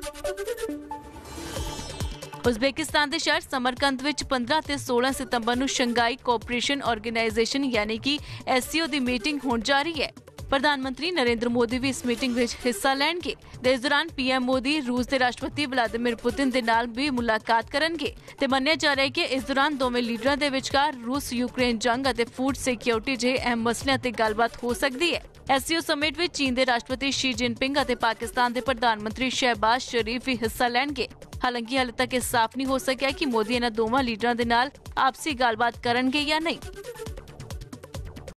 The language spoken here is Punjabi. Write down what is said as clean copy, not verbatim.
ਉਜ਼ਬੇਕਿਸਤਾਨ ਦੇ ਸ਼ਹਿਰ ਸਮਰਕੰਦ ਵਿੱਚ 15 ਤੇ 16 ਸਤੰਬਰ ਨੂੰ ਸ਼ੰਘਾਈ ਕੋਆਪਰੇਸ਼ਨ ਆਰਗੇਨਾਈਜੇਸ਼ਨ ਯਾਨੀ ਕਿ SCO ਦੀ ਮੀਟਿੰਗ ਹੋਣ ਜਾ ਰਹੀ ਹੈ। ਪ੍ਰਧਾਨ ਮੰਤਰੀ ਨਰਿੰਦਰ ਮੋਦੀ ਵੀ ਇਸ ਮੀਟਿੰਗ ਵਿੱਚ ਹਿੱਸਾ ਲੈਣਗੇ ਤੇ ਇਸ ਦੌਰਾਨ PM ਮੋਦੀ ਰੂਸ ਦੇ ਰਾਸ਼ਟਰਪਤੀ ਵਲਾਦੀਮੀਰ ਪੁਤਿਨ ਦੇ ਨਾਲ ਵੀ ਮੁਲਾਕਾਤ ਕਰਨਗੇ ਤੇ ਮੰਨਿਆ ਜਾ ਰਿਹਾ ਹੈ ਕਿ ਇਸ ਦੌਰਾਨ ਦੋਵੇਂ ਲੀਡਰਾਂ ਦੇ ਵਿਚਕਾਰ ਰੂਸ ਯੂਕਰੇਨ ਜੰਗ ਅਤੇ ਫੂਡ ਸਿਕਿਉਰਿਟੀ ਜਿਹੇ ਅਹਿਮ ਮਸਲਿਆਂ ਤੇ ਗੱਲਬਾਤ ਹੋ ਸਕਦੀ ਹੈ। SCO ਸਮਿਟ ਵਿੱਚ ਚੀਨ ਦੇ ਰਾਸ਼ਟਰਪਤੀ ਸ਼ੀ ਜਿਨਪਿੰਗ ਅਤੇ ਪਾਕਿਸਤਾਨ ਦੇ ਪ੍ਰਧਾਨ ਮੰਤਰੀ ਸ਼ਹਿਬਾਜ਼ ਸ਼ਰੀਫ ਵੀ ਹਿੱਸਾ ਲੈਣਗੇ। ਹਾਲਾਂਕਿ ਹਾਲੇ ਤੱਕ ਇਹ ਸਾਫ਼ ਨਹੀਂ ਹੋ ਸਕਿਆ ਕਿ ਮੋਦੀ ਇਹਨਾਂ ਦੋਵਾਂ ਲੀਡਰਾਂ ਦੇ ਨਾਲ ਆਪਸੀ ਗੱਲਬਾਤ ਕਰਨਗੇ ਜਾਂ ਨਹੀਂ।